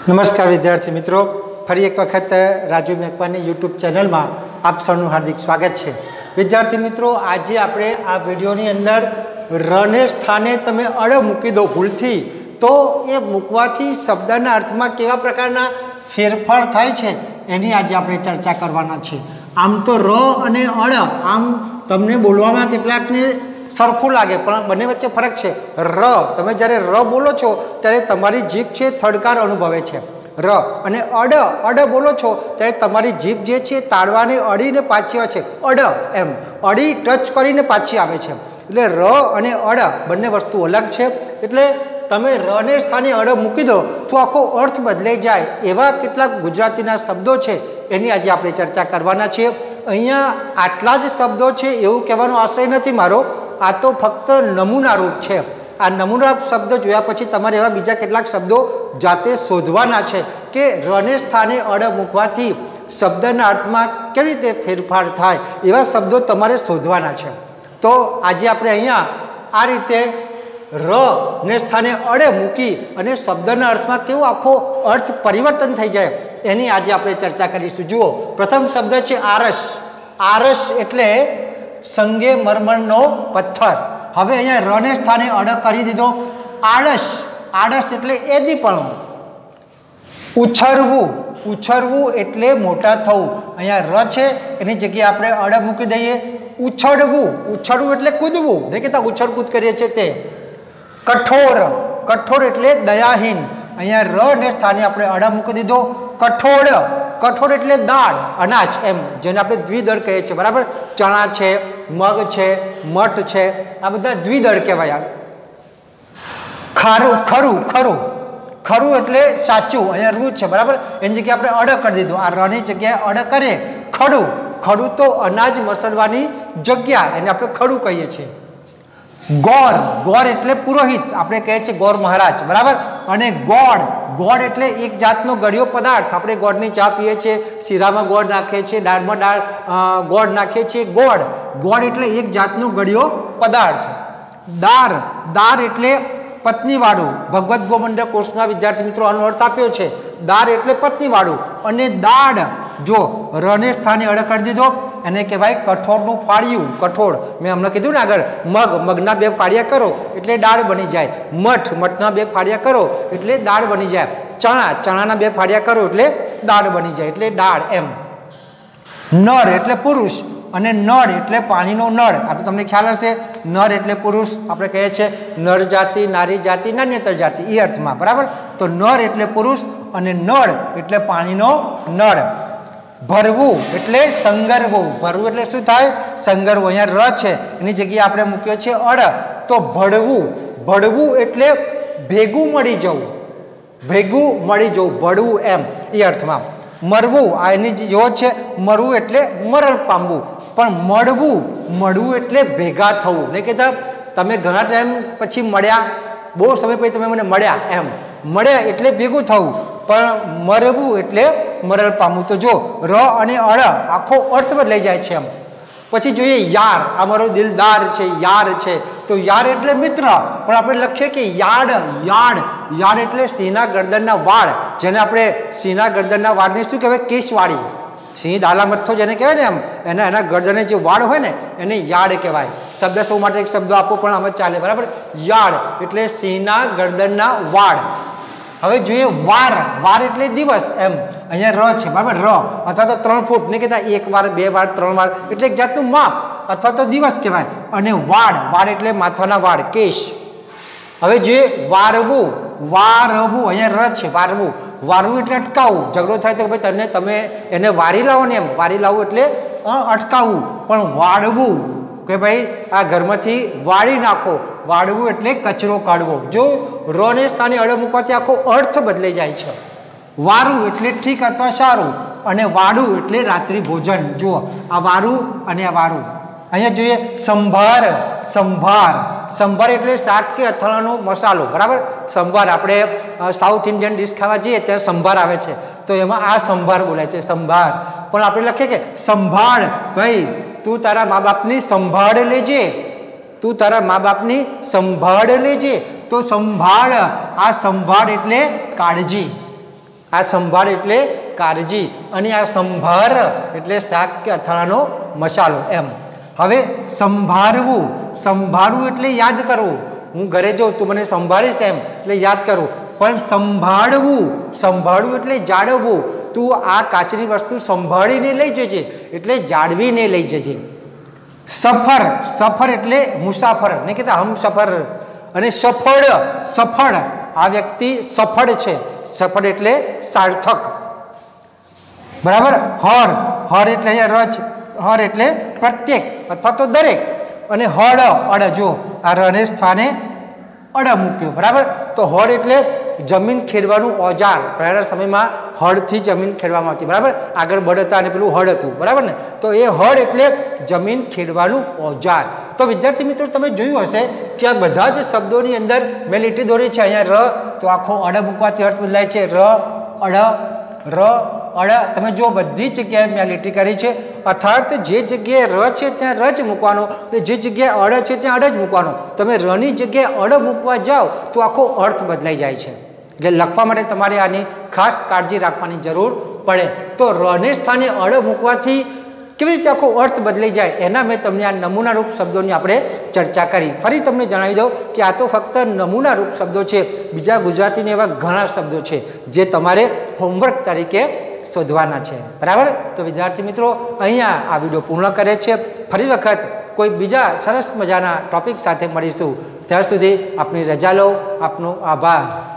नमस्कार विद्यार्थी मित्रों, फरी एक वखत राजू मेकवानी यूट्यूब चैनल में आप सबनु हार्दिक स्वागत है। विद्यार्थी मित्रों, आज आपणे आ विडियोनी अंदर रने स्थाने तमे अड़ मूकी दो भूलथी तो ए मूकवाथी शब्दना अर्थमां केवा प्रकारना फेरफार थाय छे एनी आज आपणे चर्चा करवाना छे। आम तो र अने अड़ आम तमने बोलवामां केटलाकने सरखुं लागे पण बने वच्चे फरक छे। र तमे ज्यारे र बोलो छो त्यारे तमारी जीभ छे थडकार अनुभवे छे। र अने अड अड बोलो छो त्यारे तमारी जीभ जे छे ताळवाने अडीने पाછી આવે છે। अड एम अडी टच करीने पाછી આવે છે। એટલે र અને अड બંને વસ્તુ અલગ છે। એટલે તમે र ને સ્થાને અડ મૂકી દો તો આખો અર્થ બદલાઈ જાય એવા કેટલાક ગુજરાતીના શબ્દો છે એની આજે આપણે ચર્ચા કરવાના છીએ। અહીંયા આટલા જ શબ્દો છે એવું કહેવાનો આશય નથી મારો, आ तो फक्त नमूना रूप है। आ नमूना शब्द जोया पछी तमारे एवा बीजा केटलाक शब्दों जाते शोधवाना छे कि रने स्थाने अड़ मूकवाथी शब्दना अर्थमां केवी रीते फेरफार थाय एवा शब्दों तमारे शोधवाना छे। तो आज आपणे अहींया आ रीते र ने स्थाने अड़े मूकी अने शब्दना अर्थमां केवो आखो अर्थ परिवर्तन थई जाय एनी आज आपणे चर्चा करीशुं। जुओ, प्रथम शब्द छे आरस। आरस एटले संगे मरमरनो पत्थर। हवे अहींया र ने स्थाने अड़ करी दीधो। आळस, आळस एटले एदीपणुं। उछरवुं, उछरवुं एटले मोटा थवुं। अहींया र छे एनी जग्याए आपणे अड़ मूकी दઈએ। उछळवुं, उछळवुं एटले कूदवुं, ने कहेता उछळ कूद करीए छे ते। कठोर, कठोर एटले दयाहीन। अहींया र ने स्थाने आपणे अड़ मूकी दीधो। कठोळ, कठोळ एटले दाळ, अनाज एम जेने आपणे द्विदळ कहीए छीए, बराबर। चणा छे, मग छे, मठ छे, आ बधा द्विदळ कहेवाय। खारू, खरू, खरू, खरू एटले साचुं। अहींया रूं छे, बराबर, एनी जग्याए आपणे अड़ करी दीधुं। आ र नी जग्याए अड़ करे खडू। खडू तो अनाज मसळवानी जग्या, एने आपणे खडू कहीए छीए। गौर, गौर एटले पुरोहित, आपणे कहीए छीए गौर महाराज, बराबर। अने गोळ, गोळ एटले एक जातनो गळ्यो पदार्थ। आपणे गोळनी चा पीए छीए, शीरामां गोळ नाखीए छीए, दाळमां गोळ नाखीए छीए। गोळ, गोळ एटले एक जातनो गळ्यो पदार्थ। दार, दार एटले पत्नीवाळुं। भगवत गोमंडल कोर्समां विद्यार्थी मित्रों आनो अर्थ आप्यो छे। दार एटले पत्नीवाळुं। अने दाळ, जो र ने स्थाने अड़ करी दीधो एने कहेवाय कठोळनुं फाळियुं। कठोळ मैं हमणे कीधुं ने आगळ, मग, मगना बे फाळिया करो एटले दाळ बनी जाय। मठ, मठना बे फाळिया करो एटले दाळ बनी जाय। चणा, चणाना बे फाळिया करो एटले दाळ बनी जाय, एटले दाळ एम। नर एटले पुरुष अने नळ एटले पाणीनो नळ। आ तो तमने ख्याल हशे, नर एटले पुरुष, आपणे कहीए छीए नर जाति, नारी जाति, नान्यतर जाति, ई अर्थमां, बराबर। तो नर एटले पुरुष अने नळ एटले पाणीनो नळ। भरवुं एटले संगरवुं। भरवुं एटले शुं थाय? संगरवुं। अहींया र छे एनी जग्याए आपणे मूक्यो छे अड़, तो भळवुं। भळवुं एटले भेगुं मळी जवुं, भेगुं मळी जवुं, भळवुं एम, ई अर्थमां। मरवुं, आ एनी जो छे मरवुं एटले मरण पामवुं। पण मळवुं, मळवुं एटले भेगा थवुं। ने कहेता तमे घणा टाइम पछी मळ्या, बहु समय पछी तमे मने मळ्या एम। मळ्या एटले भेगुं थवुं, पण मरवुं एटले मरण पामवुं। तो जो र अने अड़ आखो अर्थ बदलाई जाय छे एम। पछी जोईए यार, आ मारो दिलदार छे, यार छे। तो यार एटले मित्र, पण आपणे लखीए के याड, याड, याड एटले सिंहना गर्दनना वाळ, जेने आपणे सिंहना गर्दनना वाळने शुं कहेवाय? केशवाળી। सिंह डाला मथ्थो जेने कहेवाय ने एम, एना एना गर्दने जे वाळ होय ने एने याड कहेवाय। शब्द शो माटे एक शब्द आपो पण आम चाले, बराबर। याड एटले सिंहना गर्दनना वाळ। हवे जोईए वार, वार एटले दिवस एम। अहींया र छे, बराबर, र अथवा तो 3 फूट, ने कहेता 1 वार, 2 वार, 3 वार एटले एक जातनुं माप अथवा तो दिवस कहेवाय। अने वाळ, वाळ एटले माथाना वाळ, केश। हवे जोईए वारवुं, वारवुं, अहींया र छे, वारवुं। वारवुं एटले अटकावવું। झगड़ो थाय तो भाई तने तमे एने वारी लावो ने एम, वारी लावવું एटले अटकावવું। पण वाळवुं के भाई आ घरमांथी वाळी नाखो। वाळवुं एटले कचरो काढવો। जो र ने स्थाने अड़ मूकवाथी आखो अर्थ बदलाई जाय छे। वारू एटले ठीक अथवा सारू, अने वाडू एटले रात्रि भोजन। जुओ, आ वारू अने आ वारू। अहींया जोईए संभार, संभार, संभार एटले शाक के અથાણાનો मसालो, बराबर। संभार आपणे साउथ इंडियन डिश खावा जईए त्यारे संभार आवे छे, तो एमां आ संभार बोलाय छे, संभार। पण आपणे लखीए के संभाळ, भाई तू तारा माँ बापनी संभाळ लेजे, तू तारा माँ बापनी संभाळ लेजे। तो संभाळ, आ संभाळ एटले काळजी। આ સંભાર એટલે કાળજી અને આ સંભાર એટલે શાક કે અથાણાનો મસાલો એમ. હવે સંભારવું, સંભાળવું એટલે યાદ કરવું. હું ઘરે જાઉં તું મને સંભાળીશ એમ એટલે યાદ કરવું. પણ સંભાળવું, સંભાળવું એટલે જાળવવું. તું આ કાચની વસ્તુ સંભાળીને લઈ જજે એટલે જાળવીને લઈ જજે. સફર, સફર એટલે મુસાફર, નહીં કહેતા હમ સફર. અને સફળ, સફળ આ વ્યક્તિ સફળ છે. સફળ એટલે સાર્થક. બરાબર. હર, હર એટલે અહીંયા રચ, હર એટલે પ્રત્યેક અથવા તો દરેક. અને હળ, અડ જો આ રને સ્થાને અડ મૂક્યો. બરાબર. તો હળ એટલે જમીન ખેડવાનું ઓજાર. પહેલાના સમયમાં હળથી જમીન ખેડવામાં આવતી. બરાબર. આગળ બળ હતા અને પેલું હળ હતું. બરાબર ને. તો એ હળ એટલે જમીન ખેડવાનું ઓજાર. તો વિદ્યાર્થી મિત્રો તમે જોયું હશે કે આ બધા જ શબ્દોની અંદર મેં લીટી દોરી છે. અહીંયા ર તો આખો અડ મૂકવાથી અર્થ બદલાય છે. ર, અડ, ર, અડ. તમે જો બધી જગ્યાએ મેં લીટી કરી છે. અર્થાત જે જગ્યાએ ર છે ત્યાં ર જ મૂકવાનો, જે જગ્યાએ અડ છે ત્યાં અડ જ મૂકવાનો. તમે રની જગ્યાએ અડ મૂકવા જાઓ તો આખો અર્થ બદલાઈ જાય છે. એટલે લખવા માટે તમારે આની ખાસ કાળજી રાખવાની જરૂર પડે. તો રને સ્થાને અડ મૂકવાથી કેવી રીતે આખો અર્થ બદલાઈ જાય એના મેં તમને આ નમૂનારૂપ શબ્દોની આપણે ચર્ચા કરી. ફરી તમને જણાવી દઉં કે આ તો ફક્ત નમૂનારૂપ શબ્દો છે. બીજા ગુજરાતીના એવા ઘણા શબ્દો છે જે તમારે હોમવર્ક તરીકે શોધવાના છે. બરાબર. તો વિદ્યાર્થી મિત્રો અહીંયા આ વિડીયો પૂર્ણ કરે છે. ફરી વખત કોઈ બીજા સરસ મજાના ટોપિક સાથે મળીશું. ત્યાર સુધી આપની રજા લો. આપનો આભાર.